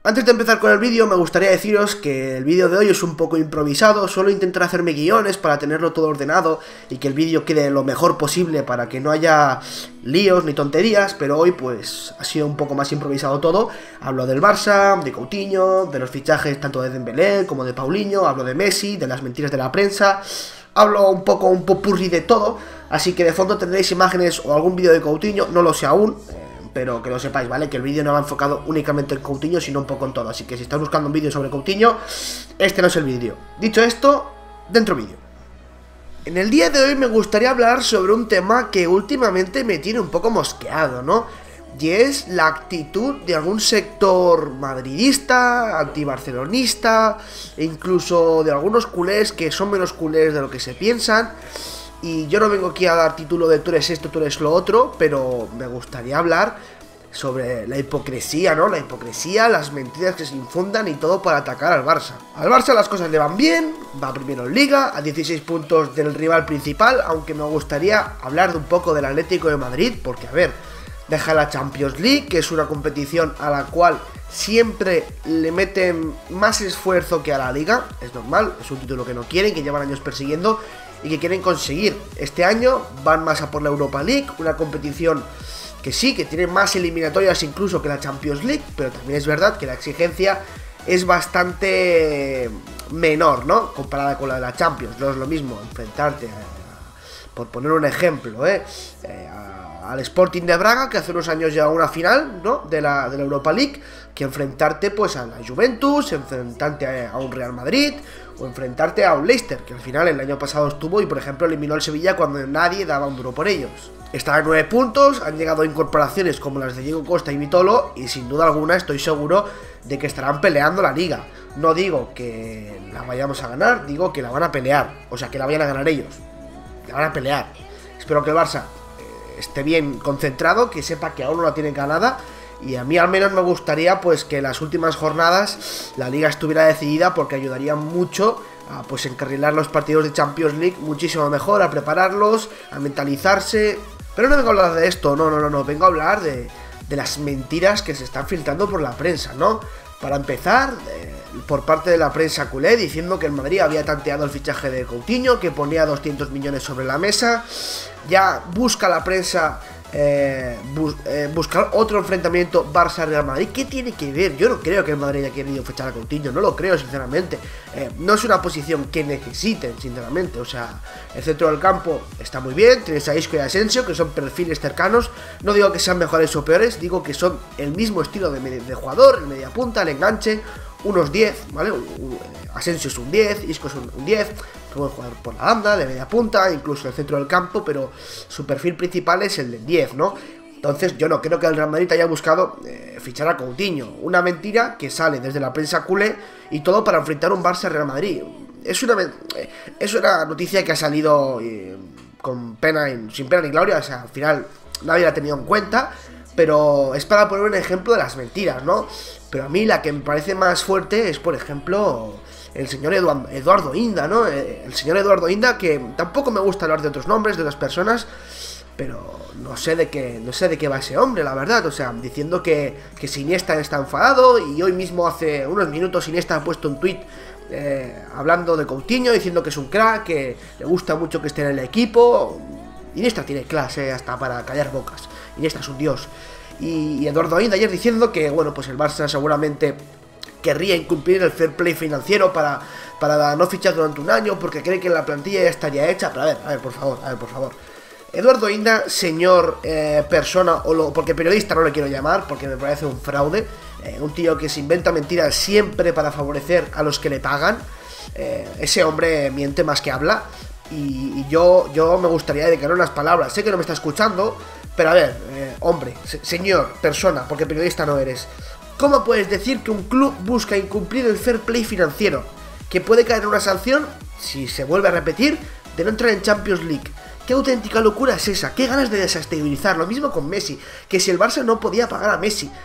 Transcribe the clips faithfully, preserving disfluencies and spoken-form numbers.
Antes de empezar con el vídeo me gustaría deciros que el vídeo de hoy es un poco improvisado, suelo intentar hacerme guiones para tenerlo todo ordenado y que el vídeo quede lo mejor posible para que no haya líos ni tonterías, pero hoy pues ha sido un poco más improvisado todo. Hablo del Barça, de Coutinho, de los fichajes tanto de Dembélé como de Paulinho, hablo de Messi, de las mentiras de la prensa, hablo un poco un popurrí de todo, así que de fondo tendréis imágenes o algún vídeo de Coutinho, no lo sé aún. Pero que lo sepáis, ¿vale? Que el vídeo no va enfocado únicamente en Coutinho, sino un poco en todo. Así que si estáis buscando un vídeo sobre Coutinho, este no es el vídeo. Dicho esto, dentro vídeo. En el día de hoy me gustaría hablar sobre un tema que últimamente me tiene un poco mosqueado, ¿no? Y es la actitud de algún sector madridista, antibarcelonista, e incluso de algunos culés que son menos culés de lo que se piensan. Y yo no vengo aquí a dar título de tú eres esto, tú eres lo otro, pero me gustaría hablar sobre la hipocresía, ¿no? La hipocresía, las mentiras que se infundan y todo para atacar al Barça. Al Barça las cosas le van bien, va primero en Liga, a dieciséis puntos del rival principal, aunque me gustaría hablar de un poco del Atlético de Madrid, porque a ver, deja la Champions League, que es una competición a la cual siempre le meten más esfuerzo que a la Liga, es normal, es un título que no quieren, que llevan años persiguiendo y que quieren conseguir. Este año van más a por la Europa League, una competición que sí, que tiene más eliminatorias incluso que la Champions League, pero también es verdad que la exigencia es bastante menor, ¿no? Comparada con la de la Champions. No es lo mismo enfrentarte, a, por poner un ejemplo, ¿eh? eh a, al Sporting de Braga, que hace unos años llegó a una final, ¿no? De la, de la Europa League, que enfrentarte pues a la Juventus, enfrentarte a, a un Real Madrid, o enfrentarte a un Leicester, que al final el año pasado estuvo y por ejemplo eliminó al Sevilla cuando nadie daba un duro por ellos. Están a nueve puntos, han llegado incorporaciones como las de Diego Costa y Vitolo, y sin duda alguna estoy seguro de que estarán peleando la Liga. No digo que la vayamos a ganar, digo que la van a pelear, o sea que la vayan a ganar ellos, la van a pelear. Espero que el Barça eh, esté bien concentrado, que sepa que aún no la tienen ganada. Y a mí al menos me gustaría pues que en las últimas jornadas la Liga estuviera decidida, porque ayudaría mucho a pues encarrilar los partidos de Champions League muchísimo mejor, a prepararlos, a mentalizarse. Pero no vengo a hablar de esto, no, no, no, no, vengo a hablar de, de las mentiras que se están filtrando por la prensa, ¿no? Para empezar, eh, por parte de la prensa culé, diciendo que el Madrid había tanteado el fichaje de Coutinho, que ponía doscientos millones sobre la mesa. Ya busca la prensa Eh, bus eh, buscar otro enfrentamiento Barça-Real Madrid. ¿Qué tiene que ver? Yo no creo que el Madrid haya querido fichar a Coutinho, no lo creo sinceramente. eh, No es una posición que necesiten sinceramente. O sea, el centro del campo está muy bien, tienes a Isco y a Asensio, que son perfiles cercanos. No digo que sean mejores o peores, digo que son el mismo estilo de, de jugador, el media punta, el enganche, unos diez, ¿vale? Asensio es un diez, Isco es un diez, puede jugar por la banda, de media punta, incluso en el centro del campo, pero su perfil principal es el del diez, ¿no? Entonces yo no creo que el Real Madrid haya buscado eh, fichar a Coutinho. Una mentira que sale desde la prensa culé y todo para enfrentar un Barça-Real Madrid. Es una, eh, es una noticia que ha salido eh, con pena, en, sin pena ni gloria, o sea, al final nadie la ha tenido en cuenta, pero es para poner un ejemplo de las mentiras, ¿no? Pero a mí la que me parece más fuerte es, por ejemplo, el señor Eduardo, Eduardo Inda, ¿no? El señor Eduardo Inda, que tampoco me gusta hablar de otros nombres, de otras personas, pero no sé de qué, no sé de qué va ese hombre, la verdad. O sea, diciendo que, que Iniesta está enfadado, y hoy mismo hace unos minutos Iniesta ha puesto un tuit eh, hablando de Coutinho, diciendo que es un crack, que le gusta mucho que esté en el equipo. Iniesta tiene clase hasta para callar bocas, Iniesta es un dios. Y, y Eduardo Inda ayer diciendo que, bueno, pues el Barça seguramente querría incumplir el fair play financiero para, para no fichar durante un año, porque cree que la plantilla ya estaría hecha. Pero a ver, a ver, por favor, a ver, por favor. Eduardo Inda, señor eh, persona, o lo, porque periodista no le quiero llamar, porque me parece un fraude, eh, un tío que se inventa mentiras siempre para favorecer a los que le pagan. Eh, ese hombre miente más que habla, y, y yo, yo me gustaría dedicarle unas palabras. Sé que no me está escuchando, pero a ver, eh, hombre, se, señor persona, porque periodista no eres. ¿Cómo puedes decir que un club busca incumplir el fair play financiero? Que puede caer en una sanción, si se vuelve a repetir, de no entrar en Champions League. ¿Qué auténtica locura es esa? ¿Qué ganas de desestabilizar? Lo mismo con Messi, que si el Barça no podía pagar a Messi,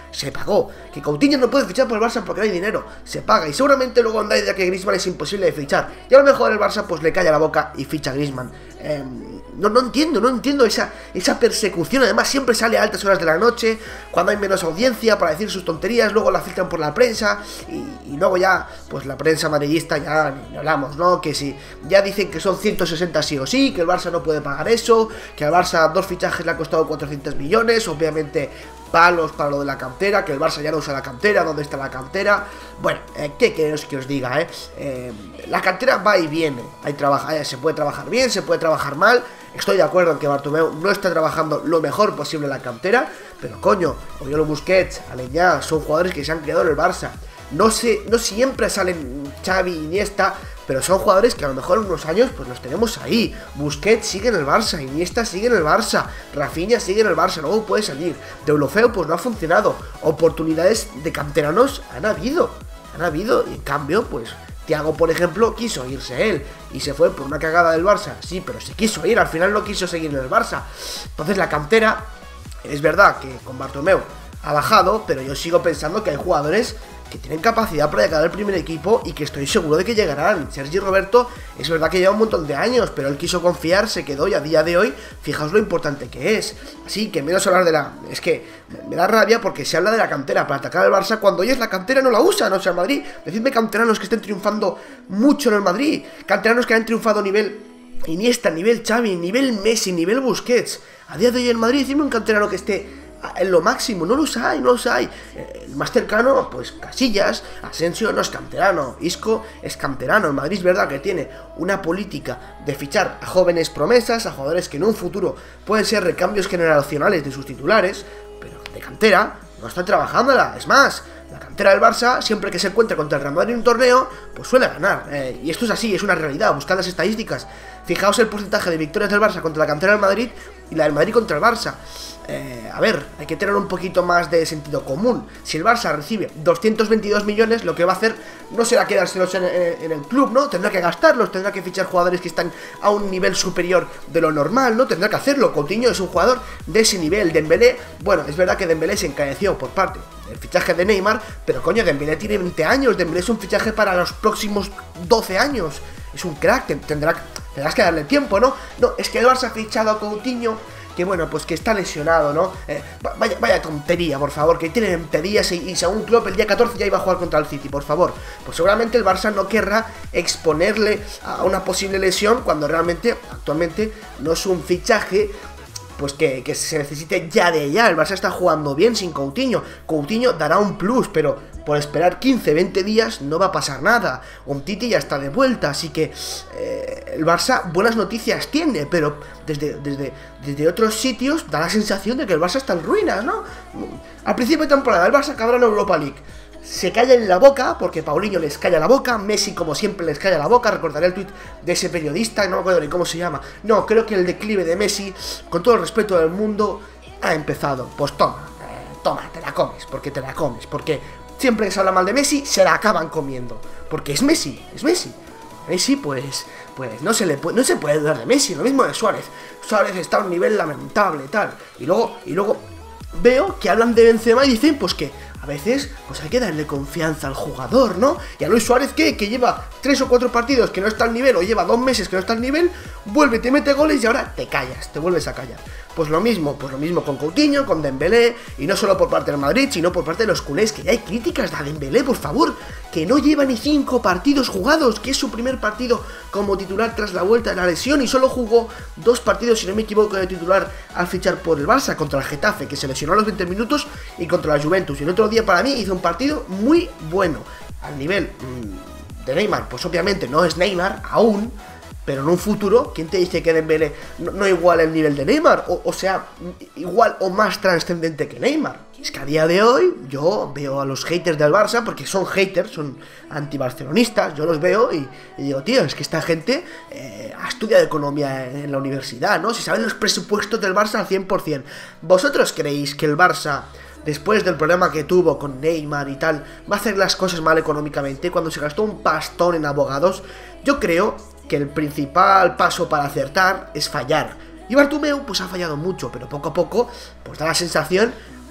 se pagó. Que Coutinho no puede fichar por el Barça porque no hay dinero, se paga. Y seguramente luego anda idea que Griezmann es imposible de fichar. Y a lo mejor el Barça pues le calla la boca y ficha a Griezmann. Eh, no, no entiendo, no entiendo esa, esa persecución. Además siempre sale a altas horas de la noche, cuando hay menos audiencia, para decir sus tonterías. Luego la filtran por la prensa y, y luego ya, pues la prensa madridista ya ni hablamos, ¿no? Que si ya dicen que son ciento sesenta sí o sí, que el Barça no puede pagar eso, que al Barça dos fichajes le ha costado cuatrocientos millones, obviamente palos para lo de la cantera, que el Barça ya no usa la cantera, ¿dónde está la cantera? Bueno, eh, ¿qué queréis que os diga, eh? eh? La cantera va y viene, hay trabaja, eh, se puede trabajar bien, se puede trabajar mal. Estoy de acuerdo en que Bartomeu no está trabajando lo mejor posible en la cantera, pero coño, Oriol Busquets, Aleñá, son jugadores que se han creado en el Barça. No sé, no siempre salen Xavi, Iniesta, pero son jugadores que a lo mejor en unos años pues los tenemos ahí. Busquets sigue en el Barça, Iniesta sigue en el Barça, Rafinha sigue en el Barça, luego puede salir. Deulofeu pues no ha funcionado. Oportunidades de canteranos han habido, han habido, y en cambio pues Thiago, por ejemplo, quiso irse él y se fue por una cagada del Barça. Sí, pero se quiso ir, al final no quiso seguir en el Barça. Entonces la cantera, es verdad que con Bartomeu ha bajado, pero yo sigo pensando que hay jugadores que tienen capacidad para llegar al primer equipo y que estoy seguro de que llegarán. Sergi Roberto es verdad que lleva un montón de años, pero él quiso confiar, se quedó y a día de hoy, fijaos lo importante que es. Así que menos hablar de la... Es que me da rabia porque se habla de la cantera para atacar al Barça cuando ellos la cantera no la usan, o sea, el Madrid. Decidme canteranos que estén triunfando mucho en el Madrid, canteranos que han triunfado a nivel Iniesta, nivel Xavi, nivel Messi, nivel Busquets. A día de hoy en Madrid, decidme un canterano que esté en lo máximo, no los hay, no los hay. El más cercano, pues Casillas. Asensio no es canterano, Isco es canterano. El Madrid es verdad que tiene una política de fichar a jóvenes promesas, a jugadores que en un futuro pueden ser recambios generacionales de sus titulares, pero de cantera no están trabajándola. Es más, la cantera del Barça, siempre que se encuentra contra el Real Madrid en un torneo, pues suele ganar, eh, y esto es así, es una realidad. Buscad las estadísticas, fijaos el porcentaje de victorias del Barça contra la cantera del Madrid y la del Madrid contra el Barça. Eh, a ver, hay que tener un poquito más de sentido común. Si el Barça recibe doscientos veintidós millones, lo que va a hacer no será quedárselos en, en, en el club, ¿no? Tendrá que gastarlos, tendrá que fichar jugadores que están a un nivel superior de lo normal, ¿no? Tendrá que hacerlo. Coutinho es un jugador de ese nivel. Dembélé, bueno, es verdad que Dembélé se encareció por parte del fichaje de Neymar, pero coño, Dembélé tiene veinte años, Dembélé es un fichaje para los próximos doce años. Es un crack, tendrá, tendrás que darle tiempo, ¿no? No, es que el Barça ha fichado a Coutinho, que bueno, pues que está lesionado, ¿no? Eh, vaya, vaya tontería, por favor, que tiene tonterías y, y según Klopp el día catorce ya iba a jugar contra el City, por favor. Pues seguramente el Barça no querrá exponerle a una posible lesión cuando realmente, actualmente, no es un fichaje pues que, que se necesite ya de ya. El Barça está jugando bien sin Coutinho. Coutinho dará un plus, pero por esperar quince, veinte días no va a pasar nada. Umtiti ya está de vuelta, así que eh, el Barça buenas noticias tiene, pero desde, desde, desde otros sitios da la sensación de que el Barça está en ruinas, ¿no? Al principio de temporada el Barça acabará en Europa League. Se calla en la boca, porque Paulinho les calla la boca, Messi como siempre les calla la boca. Recordaré el tuit de ese periodista, no me acuerdo ni cómo se llama. No, creo que el declive de Messi, con todo el respeto del mundo, ha empezado. Pues toma, eh, toma, te la comes, porque te la comes, porque siempre que se habla mal de Messi, se la acaban comiendo, porque es Messi, es Messi. Messi, pues, pues no se le puede, no se puede dudar de Messi, lo mismo de Suárez. Suárez está a un nivel lamentable, tal, y luego, y luego veo que hablan de Benzema y dicen, pues que a veces, pues hay que darle confianza al jugador, ¿no? Y a Luis Suárez, ¿qué? Que lleva tres o cuatro partidos que no está al nivel, o lleva dos meses que no está al nivel, vuelve, te mete goles y ahora te callas, te vuelves a callar. Pues lo mismo, pues lo mismo con Coutinho, con Dembélé, y no solo por parte del Madrid, sino por parte de los culés, que ya hay críticas a Dembélé, por favor, que no lleva ni cinco partidos jugados, que es su primer partido como titular tras la vuelta de la lesión, y solo jugó dos partidos, si no me equivoco, de titular al fichar por el Barça, contra el Getafe, que se lesionó a los veinte minutos, y contra la Juventus. Y el otro día para mí hizo un partido muy bueno, al nivel mmm, de Neymar. Pues obviamente no es Neymar aún, pero en un futuro, ¿quién te dice que Dembélé no, no iguala el nivel de Neymar? O, o sea, igual o más trascendente que Neymar. Es que a día de hoy yo veo a los haters del Barça, porque son haters, son antibarcelonistas, yo los veo y, y digo, tío, es que esta gente eh, ha estudiado economía en, en la universidad, ¿no? Si saben los presupuestos del Barça al cien por cien. ¿Vosotros creéis que el Barça, después del problema que tuvo con Neymar y tal, va a hacer las cosas mal económicamente cuando se gastó un pastón en abogados? Yo creo que el principal paso para acertar es fallar. Y Bartomeu pues ha fallado mucho, pero poco a poco pues da la sensación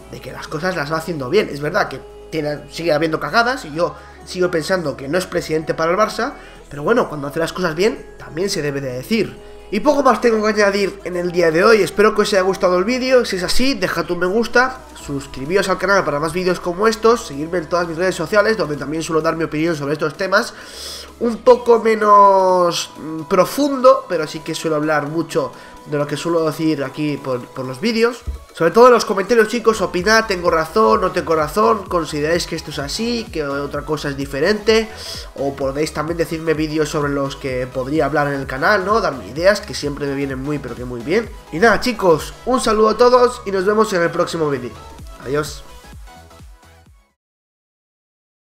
de que las cosas las va haciendo bien. Es verdad que tiene, sigue habiendo cagadas y yo sigo pensando que no es presidente para el Barça, pero bueno, cuando hace las cosas bien, también se debe de decir. Y poco más tengo que añadir en el día de hoy. Espero que os haya gustado el vídeo. Si es así, dejad un me gusta, suscribíos al canal para más vídeos como estos, seguidme en todas mis redes sociales, donde también suelo dar mi opinión sobre estos temas. Un poco menos mmm, profundo, pero sí que suelo hablar mucho de lo que suelo decir aquí por, por los vídeos. Sobre todo en los comentarios, chicos, opinad, tengo razón, no tengo razón, consideráis que esto es así, que otra cosa es diferente, o podéis también decirme vídeos sobre los que podría hablar en el canal, ¿no? Darme ideas, que siempre me vienen muy, pero que muy bien. Y nada, chicos, un saludo a todos y nos vemos en el próximo vídeo. Adiós.